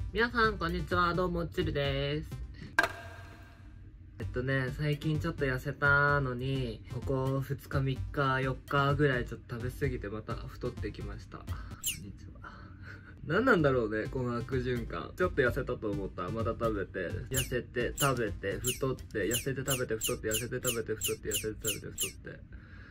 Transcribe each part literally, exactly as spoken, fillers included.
皆さんこんにちは、どうもチルです。えっとね最近ちょっと痩せたのに、ここふつかみっかよっかぐらいちょっと食べ過ぎてまた太ってきました。こんにちは。何なんだろうねこの悪循環。ちょっと痩せたと思ったらまた食べて、痩せて食べて太って、痩せて食べて太って、痩せて食べて太って、痩せて食べて太って。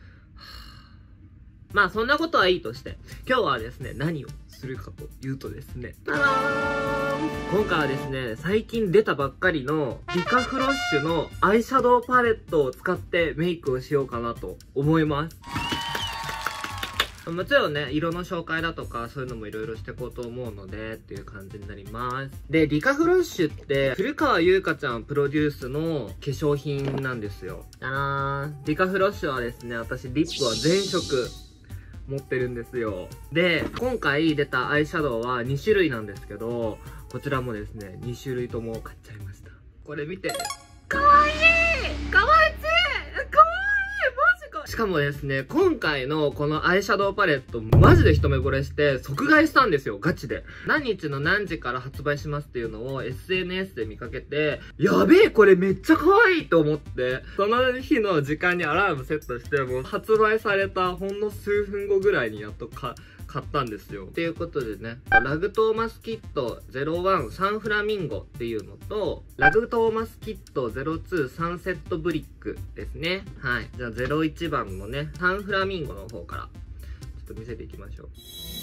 まあそんなことはいいとして、今日はですね何をするかというとですね、ただーん、今回はですね最近出たばっかりのリカフロッシュのアイシャドウパレットを使ってメイクをしようかなと思います。もちろんね、色の紹介だとかそういうのもいろいろしていこうと思うのでっていう感じになります。で、リカフロッシュって古川優香ちゃんプロデュースの化粧品なんですよ。あー、リカフロッシュはですね、私リップは全色持ってるんですよ。で、今回出たアイシャドウはにしゅるいなんですけど、こちらもですね、にしゅるいとも買っちゃいました。これ見て。かわいい！かわいい！かわいい！マジか！しかもですね、今回のこのアイシャドウパレット、マジで一目惚れして即買いしたんですよ、ガチで。何日の何時から発売しますっていうのを エスエヌエス で見かけて、やべえ、これめっちゃ可愛いと思って、その日の時間にアラームセットして、もう発売されたほんの数分後ぐらいにやっとか、買ったんですよ。っていうことでね、ラグトーマスキットゼロワンサンフラミンゴっていうのと、ラグトーマスキットゼロツーサンセットブリックですね。はい。じゃあゼロいちばんのね、サンフラミンゴの方から、ちょっと見せていきましょう。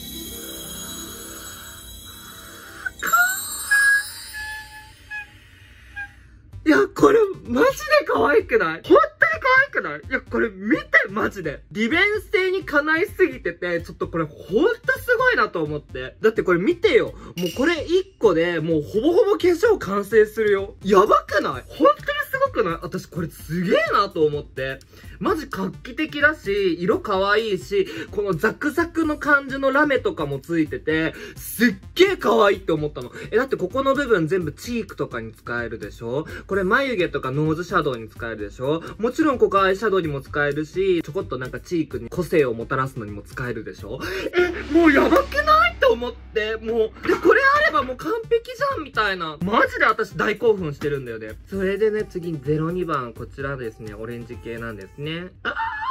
いや、これ、マジで可愛くない？本当に可愛くない？いや、これ見て、マジで。利便性にかないすぎてて、ちょっとこれほんとすごいなと思って。だってこれ見てよ。もうこれいっこで、もうほぼほぼ化粧完成するよ。やばくない？本当にすごくない？私これすげえなと思って。マジ画期的だし、色可愛いし、このザクザクの感じのラメとかもついてて、すっげえ可愛いって思ったの。え、だってここの部分全部チークとかに使えるでしょ？これ眉毛とかノーズシャドウに使えるでしょ？もちろんここアイシャドウにも使えるし、ちょこっとなんかチークに個性をもたらすのにも使えるでしょ？え、もうやばくないって思って、もう、で、これあればもう完璧じゃんみたいな。マジで私大興奮してるんだよね。それでね、次にゼロにばん、こちらですね、オレンジ系なんですね。あ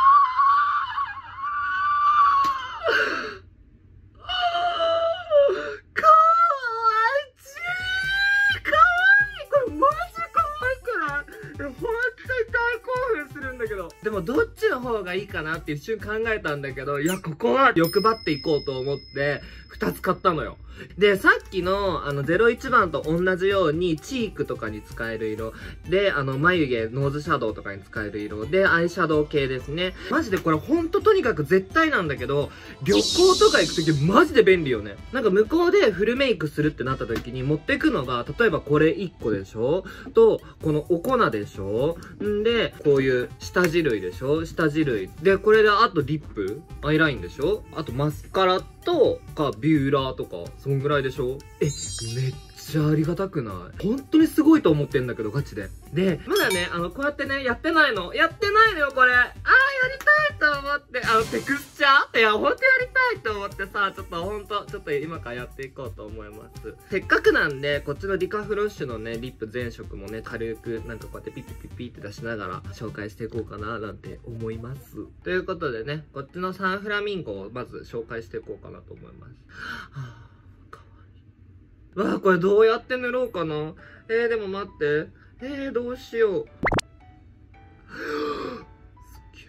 でもどっちの方がいいかなって一瞬考えたんだけど、いや、ここは欲張っていこうと思って、二つ買ったのよ。で、さっきの、あの、ゼロいちばんと同じように、チークとかに使える色。で、あの、眉毛、ノーズシャドウとかに使える色。で、アイシャドウ系ですね。マジでこれほんととにかく絶対なんだけど、旅行とか行くときマジで便利よね。なんか向こうでフルメイクするってなった時に持ってくのが、例えばこれいっこでしょ？と、このお粉でしょ？んで、こういう下地類でしょ？下地類。で、これであとリップ？アイラインでしょ？あとマスカラとかビューラーとか、そんぐらいでしょ？え、めっちゃありがたくない？本当にすごいと思ってんだけど、ガチで。で、まだね、あの、こうやってね、やってないの。やってないのよ、これ。あー、やりたいと思って。あの、テクスチャーいや、ほんとやりたいと思ってさ、ちょっとほんと、ちょっと今からやっていこうと思います。せっかくなんで、こっちのリカフロッシュのね、リップ全色もね、軽く、なんかこうやってピッピッピッピッって出しながら紹介していこうかな、なんて思います。ということでね、こっちのサンフラミンゴをまず紹介していこうかなと思います。はぁ。わあ、これどうやって塗ろうかな。えー、でも待って。えー、どうしよう。す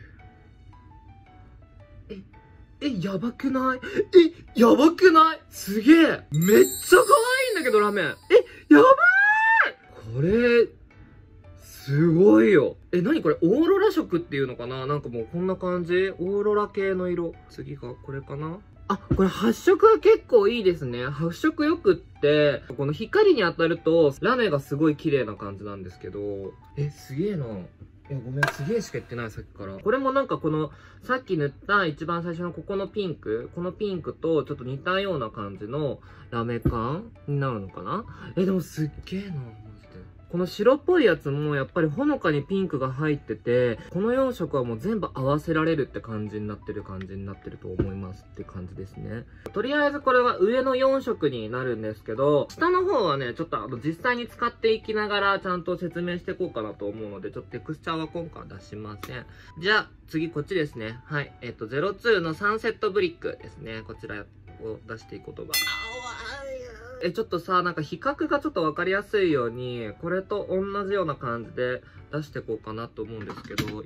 げえ。え、え、やばくない？え、やばくない？すげえ。めっちゃ可愛いんだけど、ラメ。え、やばい！これ、すごいよ。え、なにこれ？オーロラ色っていうのかな？なんかもうこんな感じ？オーロラ系の色。次がこれかな？あ、これ発色は結構いいですね。発色よくって、この光に当たると、ラメがすごい綺麗な感じなんですけど。え、すげえな。いや、ごめん、すげえしか言ってない、さっきから。これもなんかこの、さっき塗った一番最初のここのピンク、このピンクとちょっと似たような感じのラメ感になるのかな？え、でもすっげえな、マジで。 この白っぽいやつもやっぱりほのかにピンクが入ってて、このよんしょくはもう全部合わせられるって感じになってる感じになってると思いますって感じですね。とりあえずこれは上のよんしょくになるんですけど、下の方はね、ちょっとあの実際に使っていきながらちゃんと説明していこうかなと思うので、ちょっとテクスチャーは今回は出しません。じゃあ次こっちですね。はい。えっと、ゼロツーのサンセットブリックですね。こちらを出していこうと思います。え、ちょっとさ、なんか比較がちょっとわかりやすいように、これと同じような感じで出していこうかなと思うんですけど。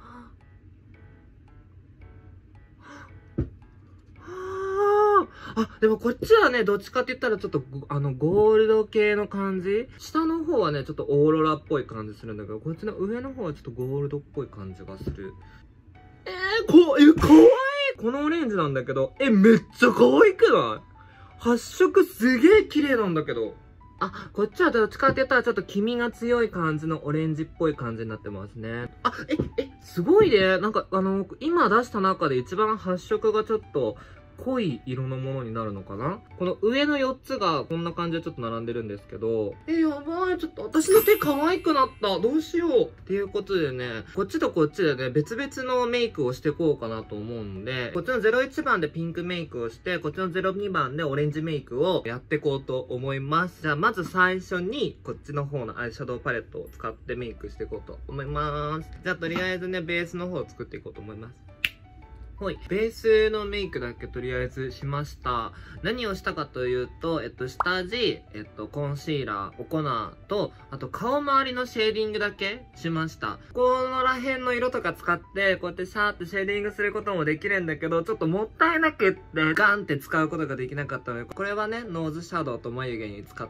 あ、でもこっちはね、どっちかって言ったらちょっと、あの、ゴールド系の感じ。下の方はね、ちょっとオーロラっぽい感じするんだけど、こっちの上の方はちょっとゴールドっぽい感じがする。えー、こ、え、かわいい。このオレンジなんだけど、え、めっちゃ可愛くない？発色すげえ綺麗なんだけど。あ、こっちはどっちかって言ったらちょっと黄身が強い感じのオレンジっぽい感じになってますね。あ、え、え、すごいね。なんか、あの、今出した中で一番発色がちょっと濃い色のものになるのかな。この上のよっつがこんな感じでちょっと並んでるんですけど、え、やばい。ちょっと私の手可愛くなった。どうしよう。っていうことでね、こっちとこっちでね、別々のメイクをしていこうかなと思うんで、こっちのゼロいちばんでピンクメイクをして、こっちのゼロにばんでオレンジメイクをやっていこうと思います。じゃあまず最初に、こっちの方のアイシャドウパレットを使ってメイクしていこうと思います。じゃあとりあえずね、ベースの方を作っていこうと思います。はい。ベースのメイクだけとりあえずしました。何をしたかというと、えっと、下地、えっと、コンシーラー、お粉と、あと顔周りのシェーディングだけしました。このら辺の色とか使って、こうやってシャーってシェーディングすることもできるんだけど、ちょっともったいなくって、ガンって使うことができなかったので、これはね、ノーズシャドウと眉毛に使って、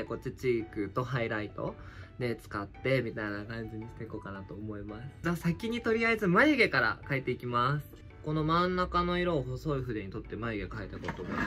こっちチークとハイライト。で、使って、みたいな感じにしていこうかなと思います。じゃあ先にとりあえず眉毛から描いていきます。この真ん中の色を細い筆に取って眉毛描いていこうと思います。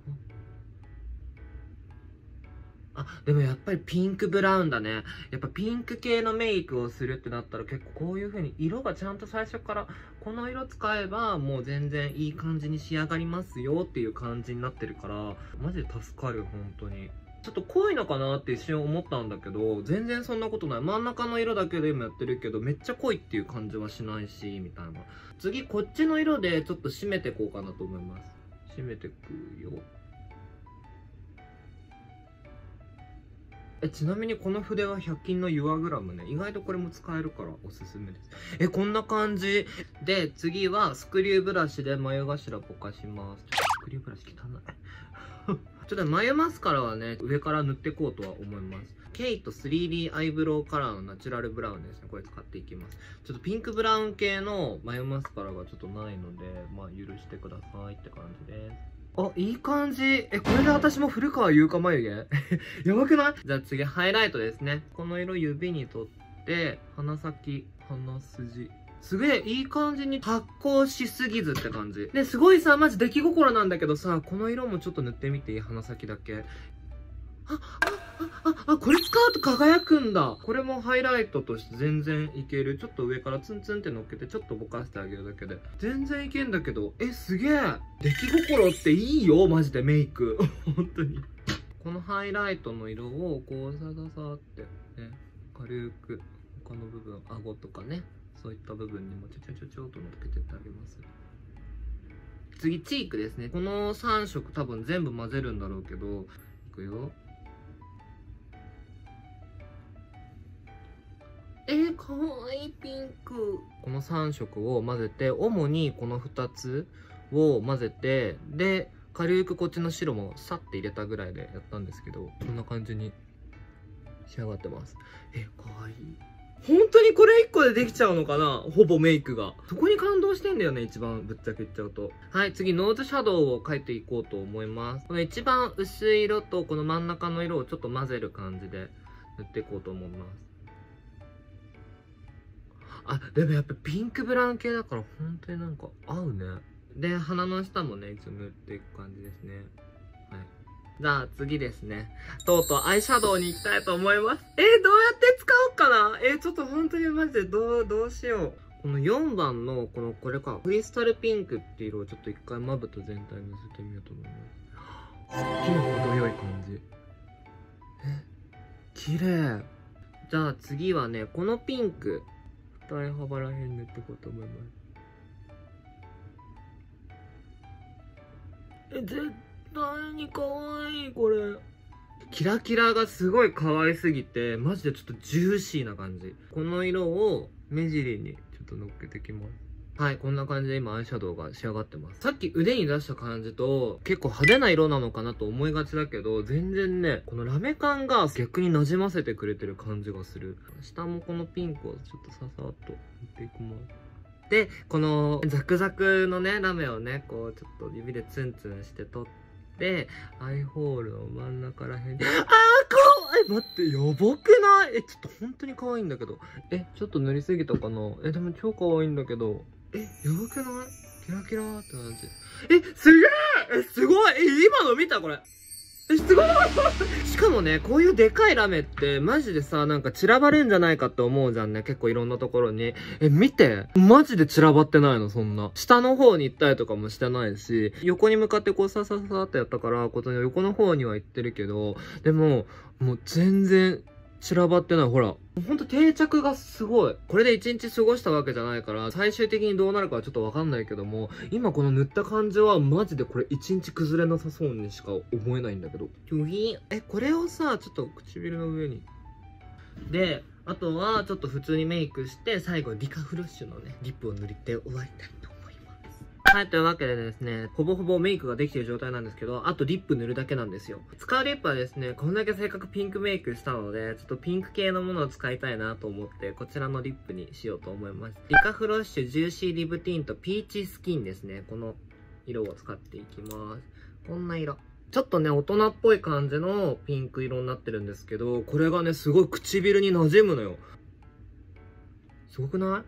あ、でもやっぱりピンクブラウンだね。やっぱピンク系のメイクをするってなったら結構こういう風に色がちゃんと最初からこの色使えばもう全然いい感じに仕上がりますよっていう感じになってるから、マジで助かる、本当に。ちょっと濃いのかなって一瞬思ったんだけど、全然そんなことない。真ん中の色だけで今やってるけど、めっちゃ濃いっていう感じはしないし、みたいな。次、こっちの色でちょっと締めていこうかなと思います。締めてくよ。え、ちなみにこの筆はひゃく均のユアグラムね。意外とこれも使えるからおすすめです。え、こんな感じ。で、次はスクリューブラシで眉頭ぼかします。ちょっとスクリューブラシ汚い。ちょっと眉マスカラはね、上から塗っていこうとは思います。ケイト スリーディー アイブロウカラーのナチュラルブラウンですね。これ使っていきます。ちょっとピンクブラウン系の眉マスカラがちょっとないので、まあ許してくださいって感じです。あ、いい感じ。え、これで私も古川優香眉毛やばくない？じゃあ次、ハイライトですね。この色指に取って、鼻先、鼻筋。すげえいい感じに発光しすぎずって感じ。で、すごいさ、マジ出来心なんだけどさ、この色もちょっと塗ってみていい？鼻先だけ。あ、あ、あ、あ、あ、これ使うと輝くんだ。これもハイライトとして全然いける。ちょっと上からツンツンって乗っけて、ちょっとぼかしてあげるだけで。全然いけんだけど、え、すげえ。出来心っていいよ、マジでメイク。本当に。このハイライトの色を、こう、さささって、ね、軽く、他の部分、顎とかね、そういった部分にもちょちょちょちょっと乗っけてってあげます。次、チークですね。このさん色多分全部混ぜるんだろうけど、いくよ。えー、かわいいピンク。このさん色を混ぜて、主にこのふたつを混ぜて、で、軽くこっちの白もさって入れたぐらいでやったんですけど、こんな感じに仕上がってます。え、かわいい。本当にこれいっこでできちゃうのかな？ほぼメイクが。そこに感動してんだよね、一番ぶっちゃけ言っちゃうと。はい、次、ノーズシャドウを描いていこうと思います。この一番薄い色とこの真ん中の色をちょっと混ぜる感じで塗っていこうと思います。あ、でもやっぱピンクブラウン系だから本当になんか合うね。で、鼻の下もね、一応塗っていく感じですね。はい。じゃあ次ですね。とうとうアイシャドウに行きたいと思います。えー、どうやって使おうかな？えー、ちょっと本当にマジでどう、どうしよう。このよんばんの、この、これか。クリスタルピンクっていう色をちょっと一回まぶた全体にのせてみようと思います。すっげえ程よい感じ。え、綺麗。 じゃあ次はね、このピンク、二重幅らへん塗っていこうと思います。え、絶対に可愛い、これ。キラキラがすごい可愛すぎて、マジでちょっとジューシーな感じ。この色を目尻にちょっと乗っけてきます。はい、こんな感じで今アイシャドウが仕上がってます。さっき腕に出した感じと結構派手な色なのかなと思いがちだけど、全然ね、このラメ感が逆に馴染ませてくれてる感じがする。下もこのピンクをちょっとささっと塗っていきます。で、このザクザクのね、ラメをね、こうちょっと指でツンツンして取って、アイホールの真ん中らへんで、あーかわいい、待って、やばくない？え、ちょっと本当に可愛いんだけど。え、ちょっと塗りすぎたかな？え、でも超可愛いんだけど。え、やばくない？キラキラーって感じ。え、すげえ！え、すごい！え、今の見たこれ。え、すごい！しかもね、こういうでかいラメって、マジでさ、なんか散らばるんじゃないかって思うじゃんね。結構いろんなところに。え、見て。マジで散らばってないの、そんな。下の方に行ったりとかもしてないし、横に向かってこうさささってやったから、この横の方には行ってるけど、でも、もう全然、散らばってない。ほら。ほんと定着がすごい。これで一日過ごしたわけじゃないから、最終的にどうなるかはちょっとわかんないけども、今この塗った感じはマジでこれ一日崩れなさそうにしか思えないんだけど。え、これをさ、ちょっと唇の上に。で、あとはちょっと普通にメイクして、最後リカフロッシュのね、リップを塗って終わりたいと思います。はい、というわけでですね、ほぼほぼメイクができている状態なんですけど、あとリップ塗るだけなんですよ。使うリップはですね、こんだけせっかくピンクメイクしたので、ちょっとピンク系のものを使いたいなと思って、こちらのリップにしようと思います。リカフロッシュジューシーリブティントピーチスキンですね。この色を使っていきます。こんな色。ちょっとね、大人っぽい感じのピンク色になってるんですけど、これがね、すごい唇に馴染むのよ。すごくない？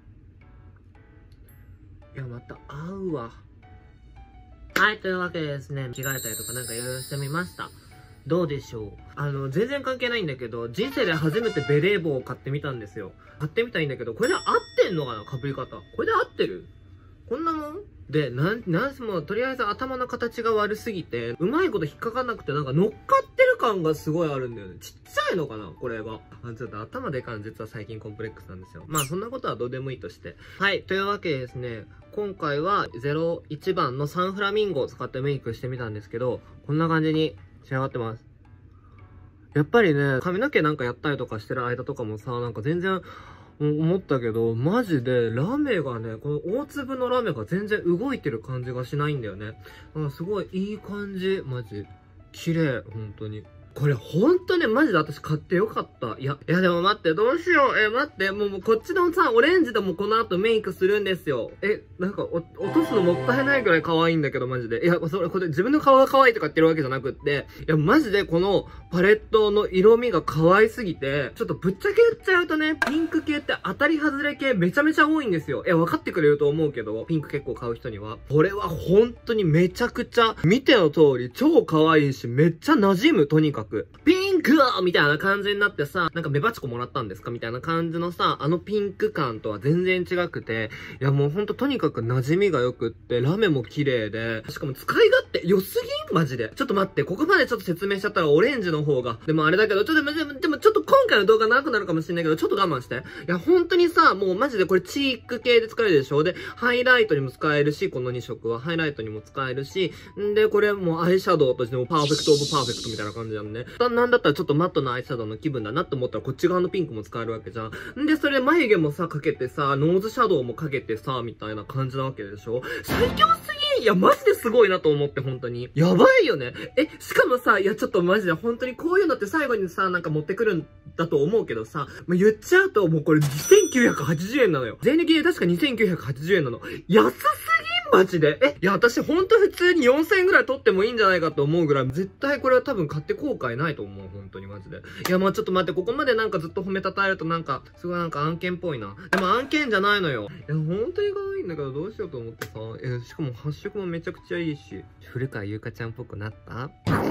いや、また合うわ。はい、というわけでですね、着替えたりとかなんかいろいろしてみました。どうでしょう？あの、全然関係ないんだけど、人生で初めてベレー帽を買ってみたんですよ。買ってみたいんだけど、これで合ってんのかな？被り方。これで合ってる？こんなもんで、なん、なんすも、とりあえず頭の形が悪すぎて、うまいこと引っかかんなくて、なんか乗っかってる感がすごいあるんだよね。ちっちゃいのかなこれが。あ、ちょっと頭でかん、実は最近コンプレックスなんですよ。まあそんなことはどうでもいいとして。はい、というわけでですね、今回はゼロいちばんのサンフラミンゴを使ってメイクしてみたんですけど、こんな感じに仕上がってます。やっぱりね、髪の毛なんかやったりとかしてる間とかもさ、なんか全然、思ったけど、マジでラメがね、この大粒のラメが全然動いてる感じがしないんだよね。うん、すごいいい感じ。マジ。綺麗。本当に。これほんとね、マジで私買ってよかった。いや、いやでも待って、どうしよう。え、待って、もう、もうこっちのさ、オレンジでもこの後メイクするんですよ。え、なんか、落とすのもったいないくらい可愛いんだけど、マジで。いや、それ、これ自分の顔が可愛いとか言ってるわけじゃなくって、いや、マジでこのパレットの色味が可愛すぎて、ちょっとぶっちゃけ言っちゃうとね、ピンク系って当たり外れ系めちゃめちゃ多いんですよ。いや、分かってくれると思うけど、ピンク結構買う人には。これは本当にめちゃくちゃ、見ての通り超可愛いし、めっちゃ馴染む、とにかく。ピンクみたいな感じになってさ、なんかメバチコもらったんですかみたいな感じのさ、あのピンク感とは全然違くて、いやもうほんととにかく馴染みが良くって、ラメも綺麗で、しかも使い勝手良すぎんマジで。ちょっと待って、ここまでちょっと説明しちゃったらオレンジの方が。でもあれだけど、ちょっと、でも、でもちょっと今回の動画長くなるかもしれないけど、ちょっと我慢して。いや本当にさ、もうマジでこれチーク系で使えるでしょ？で、ハイライトにも使えるし、このに色はハイライトにも使えるし、んで、これもうアイシャドウとしてもパーフェクトオブパーフェクトみたいな感じなんね。なんだったらちょっとマットなアイシャドウの気分だなって思ったらこっち側のピンクも使えるわけじゃん。んで、それ眉毛もさ、かけてさ、ノーズシャドウもかけてさ、みたいな感じなわけでしょ？最強すぎん！いや、マジですごいなと思って、本当に。やばいよね。え、しかもさ、いや、ちょっとマジで本当にこういうのって最後にさ、なんか持ってくるんだと思うけどさ、まあ、言っちゃうともうこれにせんきゅうひゃくはちじゅうえんなのよ。税抜きで確かにせんきゅうひゃくはちじゅうえんなの。安すぎんマジで。え、いや、私ほんと普通によんせんえんぐらい取ってもいいんじゃないかと思うぐらい、絶対これは多分買って後悔ないと思う。本当にマジで。いや、まあちょっと待って、ここまでなんかずっと褒めたたえるとなんか、すごいなんか案件っぽいな。でも案件じゃないのよ。いや、本当に可愛いんだけどどうしようと思ってさ。え、しかも発色もめちゃくちゃいいし。古川優香ちゃんっぽくなった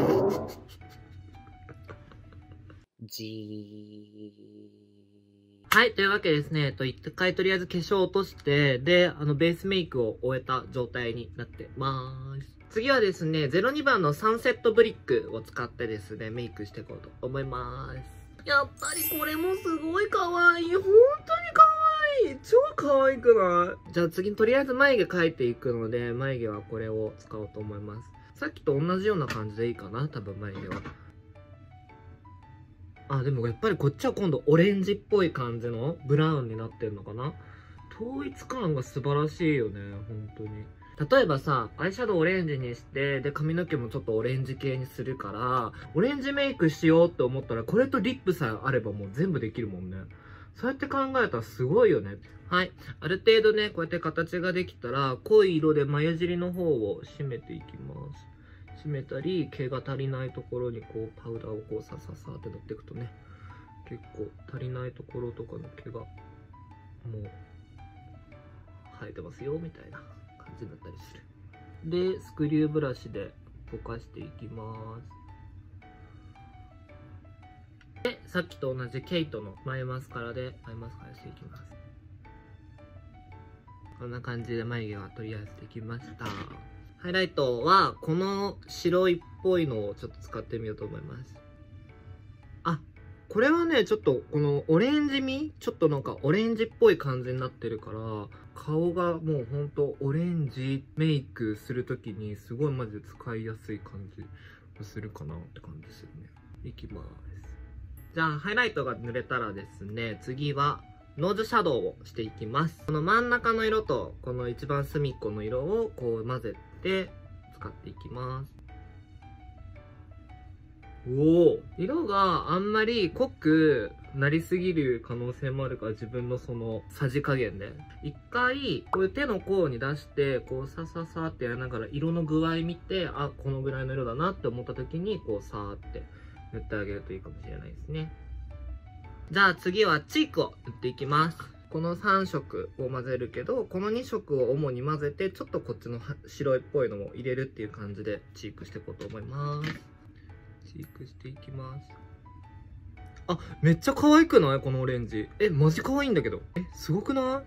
じー。はい、というわけでですね、えっと、一回とりあえず化粧を落として、で、あの、ベースメイクを終えた状態になってまーす。次はですね、ゼロにばんのサンセットブリックを使ってですね、メイクしていこうと思います。 やっぱりこれもすごい可愛い。本当に可愛い。超可愛くない？じゃあ次、とりあえず眉毛描いていくので、眉毛はこれを使おうと思います。さっきと同じような感じでいいかな、多分眉毛は。あ、でもやっぱりこっちは今度オレンジっぽい感じのブラウンになってんのかな。統一感が素晴らしいよね、本当に。例えばさ、アイシャドウオレンジにして、で、髪の毛もちょっとオレンジ系にするから、オレンジメイクしようって思ったら、これとリップさえあればもう全部できるもんね。そうやって考えたらすごいよね。はい。ある程度ね、こうやって形ができたら、濃い色で眉尻の方を締めていきます。締めたり、毛が足りないところにこう、パウダーをこう、さささって塗っていくとね、結構足りないところとかの毛が、もう、生えてますよ、みたいな感じになったりする。で、スクリューブラシでぼかしていきます。で、さっきと同じケイトの眉マスカラで眉マスカラしていきます。こんな感じで眉毛はとりあえずできました。ハイライトはこの白いっぽいのをちょっと使ってみようと思います。あ、これはね、ちょっとこのオレンジ味ちょっとなんかオレンジっぽい感じになってるから、顔がもうほんとオレンジメイクするときにすごいマジで使いやすい感じがするかなって感じですよね。いきます。じゃあハイライトが塗れたらですね、次はノーズシャドウをしていきます。この真ん中の色とこの一番隅っこの色をこう混ぜて使っていきます。おお、色があんまり濃くなりすぎる可能性もあるから、自分のそのさじ加減で一回こういう手の甲に出してこうさささってやりながら色の具合見て、あ、このぐらいの色だなって思った時にこうさーって塗ってあげるといいかもしれないですね。じゃあ次はチークを塗っていきます。このさん色を混ぜるけど、このに色を主に混ぜて、ちょっとこっちの白いっぽいのも入れるっていう感じでチークしていこうと思います。チークしていきます。あ、めっちゃ可愛くない？このオレンジ。え、マジ可愛いんだけど。え、すごくない？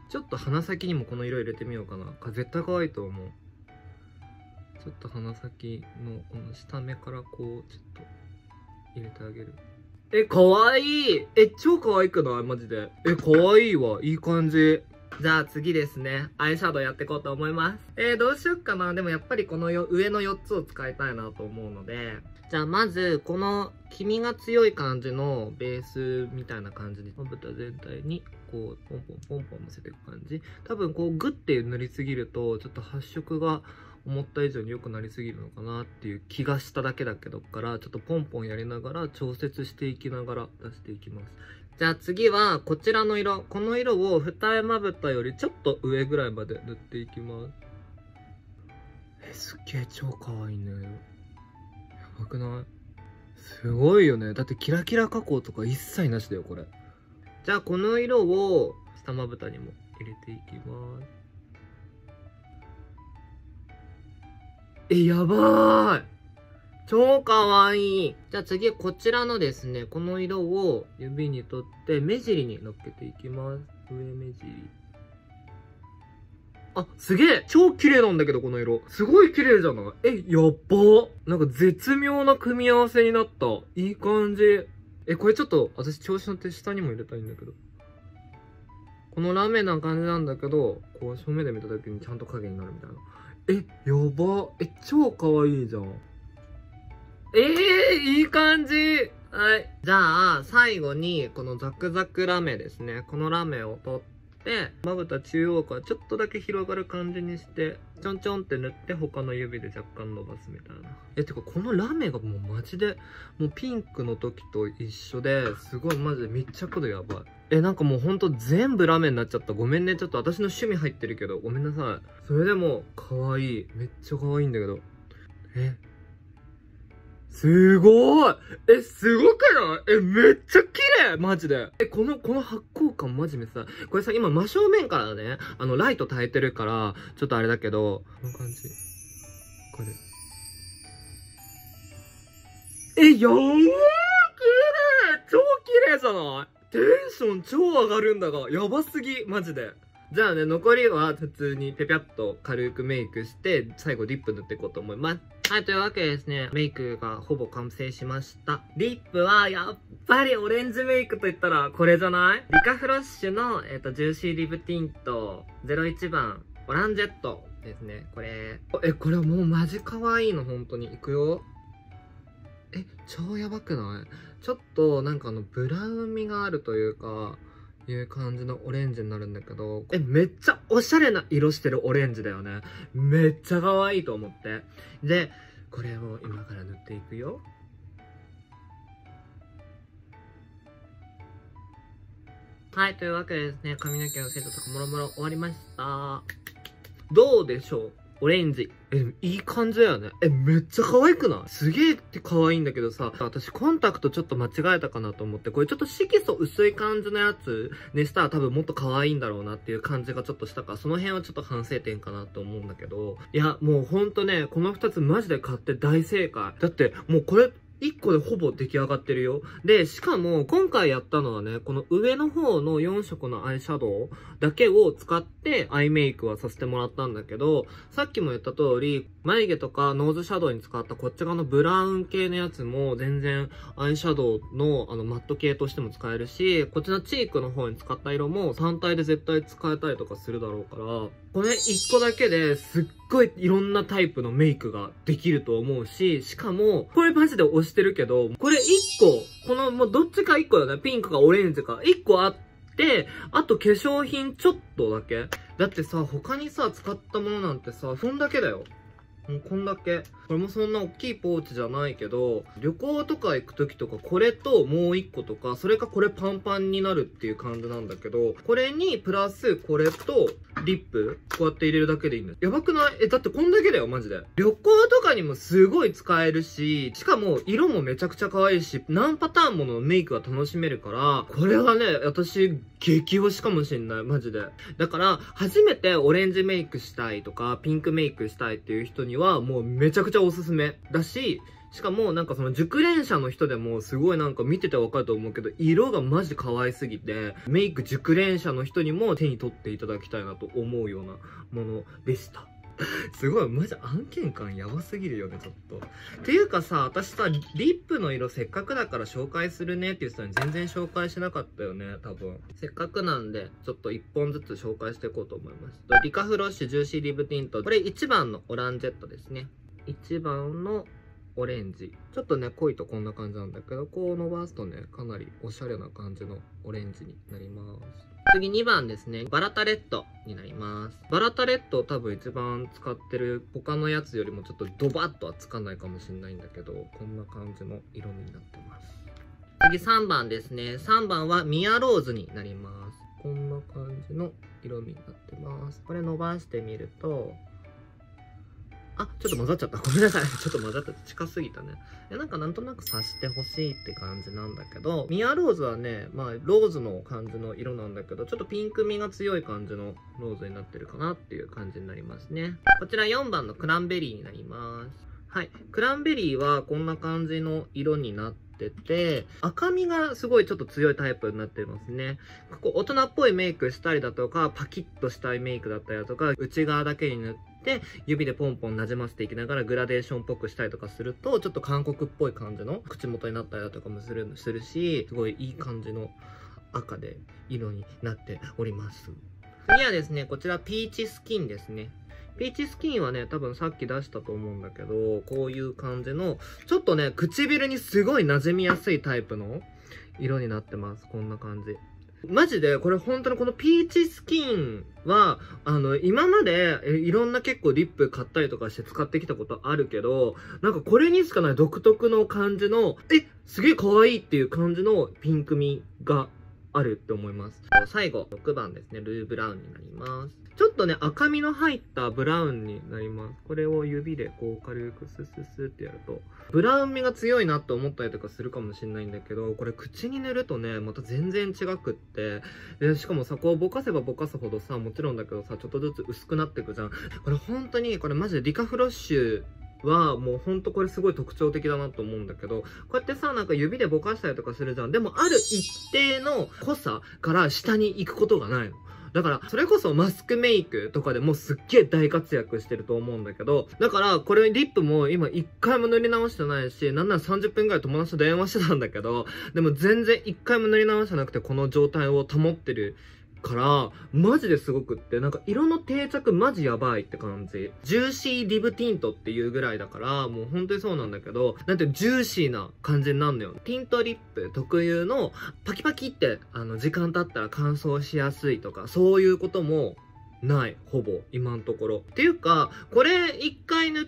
ちょっと鼻先にもこの色入れてみようかな。絶対可愛いと思う。ちょっと鼻先のこの下目からこう、ちょっと入れてあげる。え、かわいい。え、超かわいくない？マジで。え、かわいいわ。いい感じ。じゃあ次ですね。アイシャドウやっていこうと思います。えー、どうしよっかな。でもやっぱりこのよ上のよっつを使いたいなと思うので。じゃあまず、この黄身が強い感じのベースみたいな感じに、まぶた全体にこう、ポンポンポンポン乗せていく感じ。多分こうグッて塗りすぎると、ちょっと発色が思った以上に良くなりすぎるのかなっていう気がしただけだけどから、ちょっとポンポンやりながら調節していきながら出していきます。じゃあ次はこちらの色。この色を二重まぶたよりちょっと上ぐらいまで塗っていきます。え、すっげえ超かわいいね。やばくない？すごいよね。だってキラキラ加工とか一切なしだよ、これ。じゃあこの色を下まぶたにも入れていきます。え、やばーい。超かわいい。じゃあ次、こちらのですね、この色を指に取って目尻に乗っけていきます。上目尻。あ、すげえ超綺麗なんだけど、この色。すごい綺麗じゃない？え、やっば。なんか絶妙な組み合わせになった。いい感じ。え、これちょっと、私調子乗って下にも入れたいんだけど。このラメな感じなんだけど、こう正面で見た時にちゃんと影になるみたいな。え、やば。え、超かわいいじゃん。ええー、いい感じ。はい。じゃあ、最後に、このザクザクラメですね。このラメを取って、まぶた中央からちょっとだけ広がる感じにして、ちょんちょんって塗って、他の指で若干伸ばすみたいな。え、てか、このラメがもうマジで、もうピンクの時と一緒で、すごいマジで密着度やばい。え、なんかもうほんと全部ラメになっちゃった。ごめんね。ちょっと私の趣味入ってるけど、ごめんなさい。それでも、可愛い。めっちゃ可愛いんだけど。えすごい。え、すごくない？え、めっちゃ綺麗マジで。え、この、この発光感マジでさ、これさ、今真正面からね、あの、ライト焚いてるから、ちょっとあれだけど、この感じ。これ。え、やばー、綺麗。超綺麗じゃない？テンション超上がるんだが、やばすぎ、マジで。 じゃあね、残りは普通にペピャッと軽くメイクして、最後リップ塗っていこうと思います。はい、というわけでですね、メイクがほぼ完成しました。リップは、やっぱりオレンジメイクといったらこれじゃない？リカフロッシュの、えっと、ジューシーリブティントゼロいちばん、オランジェットですね。これ。え、これもうマジ可愛いの、本当に。いくよ。え、超やばくない？ちょっと、なんかあの、ブラウン味があるというか、いう感じのオレンジになるんだけど、え、めっちゃおしゃれな色してるオレンジだよね。めっちゃ可愛いと思って。で、これを今から塗っていくよ。はい、というわけでですね、髪の毛のセットとかもろもろ終わりました。どうでしょう？オレンジ。え、いい感じだよね。え、めっちゃ可愛くない？すげえって可愛いんだけどさ、私コンタクトちょっと間違えたかなと思って、これちょっと色素薄い感じのやつにしたら多分もっと可愛いんだろうなっていう感じがちょっとしたから、その辺はちょっと反省点かなと思うんだけど、いや、もうほんとね、このふたつマジで買って大正解。だって、もうこれ、いっこでほぼ出来上がってるよ。で、しかも、今回やったのはね、この上の方のよんしょくのアイシャドウだけを使ってアイメイクはさせてもらったんだけど、さっきも言った通り、眉毛とかノーズシャドウに使ったこっち側のブラウン系のやつも全然アイシャドウのあのマット系としても使えるし、こっちのチークの方に使った色も単体で絶対使えたりとかするだろうから、これいっこだけですっごいいろんなタイプのメイクができると思うし、しかも、これマジで押してるけど、これいっこ、このもうどっちかいっこよね。ピンクかオレンジかいっこあって、あと化粧品ちょっとだけ。だってさ、他にさ、使ったものなんてさ、そんだけだよ。もうこんだけ。これもそんな大きいポーチじゃないけど、旅行とか行く時とかこれともう一個とか、それかこれパンパンになるっていう感じなんだけど、これにプラスこれとリップ、こうやって入れるだけでいいんだよ。やばくない？え、だってこんだけだよ、マジで。旅行とかにもすごい使えるし、しかも色もめちゃくちゃ可愛いし、何パターンものメイクが楽しめるから、これはね、私、激推しかもしんない、マジで。だから、初めてオレンジメイクしたいとか、ピンクメイクしたいっていう人には、もうめちゃくちゃおすすめだし、しかもなんかその熟練者の人でもすごいなんか見ててわかると思うけど、色がマジ可愛すぎて、メイク熟練者の人にも手に取っていただきたいなと思うようなものでした。すごい、マジ案件感やばすぎるよね、ちょっと。っていうかさ、私さ、リップの色せっかくだから紹介するねって言ってたのに全然紹介しなかったよね、多分。せっかくなんで、ちょっといっぽんずつ紹介していこうと思います。リカフロッシュジューシーリブティント。これいちばんのオランジェットですね。いちばんのオレンジ。ちょっとね、濃いとこんな感じなんだけど、こう伸ばすとね、かなりおしゃれな感じのオレンジになります。次にばんですね。バラタレットになります。バラタレットを多分一番使ってる他のやつよりもちょっとドバッとはつかないかもしれないんだけど、こんな感じの色味になってます。次さんばんですね。さんばんはミアローズになります。こんな感じの色味になってます。これ伸ばしてみると、あ、ちょっと混ざっちゃった。ごめんなさい。ちょっと混ざった。近すぎたね。いや、なんかなんとなく察してほしいって感じなんだけど、ミアローズはね、まあ、ローズの感じの色なんだけど、ちょっとピンク味が強い感じのローズになってるかなっていう感じになりますね。こちらよんばんのクランベリーになります。はい。クランベリーはこんな感じの色になってて、赤みがすごいちょっと強いタイプになってますね。ここ大人っぽいメイクしたりだとか、パキッとしたいメイクだったりだとか、内側だけに塗って、指でポンポンなじませていきながらグラデーションっぽくしたりとかすると、ちょっと韓国っぽい感じの口元になったりだとかもする、するし、すごいいい感じの赤で色になっております。次はですね、こちらピーチスキンですね。ピーチスキンはね、多分さっき出したと思うんだけど、こういう感じの、ちょっとね、唇にすごい馴染みやすいタイプの色になってます。こんな感じ。マジで、これ本当にこのピーチスキンは、あの、今までいろんな結構リップ買ったりとかして使ってきたことあるけど、なんかこれにしかない独特の感じの、え、すげえ可愛いっていう感じのピンク味があるって思います。最後、ろくばんですね。ルーブラウンになります。ちょっとね、赤みの入ったブラウンになります。これを指でこう軽くスススってやると、ブラウン味が強いなって思ったりとかするかもしれないんだけど、これ口に塗るとね、また全然違くって、で、しかもさ、こうぼかせばぼかすほどさ、もちろんだけどさ、ちょっとずつ薄くなっていくじゃん。これ本当に、これマジでリカフロッシュ、はもうほんとこれすごい特徴的だなと思うんだけど、こうやってさ、なんか指でぼかしたりとかするじゃん。でもある一定の濃さから下に行くことがないの。 だから、それこそマスクメイクとかでもすっげえ大活躍してると思うんだけど、だから、これリップも今一回も塗り直してないし、なんならさんじゅっぷんぐらい友達と電話してたんだけど、でも全然一回も塗り直してなくてこの状態を保ってるから、マジですごくって、なんか色の定着マジやばいって感じ。ジューシーリブティントっていうぐらいだから、もう本当にそうなんだけど、なんてジューシーな感じになるのよ。ティントリップ特有のパキパキって、あの、時間経ったら乾燥しやすいとか、そういうこともない、ほぼ、今のところ。っていうか、これ一回塗って、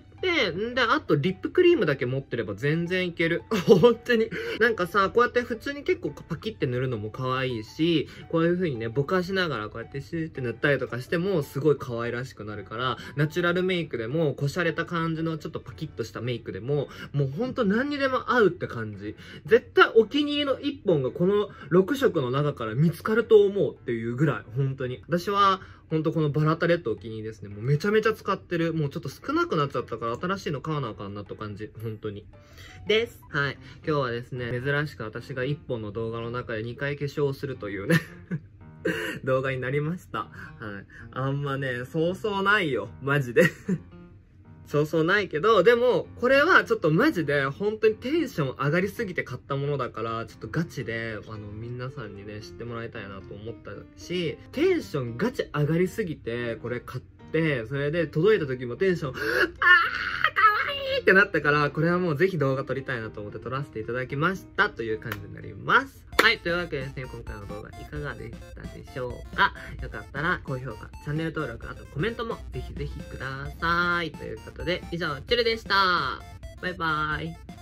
んで、あとリップクリームだけ持ってれば全然いける。本当に。なんかさ、こうやって普通に結構パキって塗るのも可愛いし、こういう風にね、ぼかしながらこうやってシューって塗ったりとかしても、すごい可愛らしくなるから、ナチュラルメイクでも、こしゃれた感じのちょっとパキッとしたメイクでも、もうほんと何にでも合うって感じ。絶対お気に入りのいっぽんがこのろくしょくの中から見つかると思うっていうぐらい、本当に。私は、ほんとこのバラタレットお気に入りですね。もうめちゃめちゃ使ってる。もうちょっと少なくなっちゃったから新しいの買わなあかんなって感じ。本当に。です。はい。今日はですね、珍しく私がいっぽんの動画の中でにかい化粧をするというね動画になりました。はい。あんまね、そうそうないよ。マジでそうそうないけど、でも、これはちょっとマジで、本当にテンション上がりすぎて買ったものだから、ちょっとガチで、あの、皆さんにね、知ってもらいたいなと思ったし、テンションガチ上がりすぎて、これ買って、それで届いた時もテンション、あーかわいいってなったから、これはもうぜひ動画撮りたいなと思って撮らせていただきました、という感じになります。はい、というわけでですね、今回の動画いかがでしたでしょうか。よかったら高評価、チャンネル登録、あとコメントもぜひぜひください。ということで、以上、チュルでした。バイバーイ。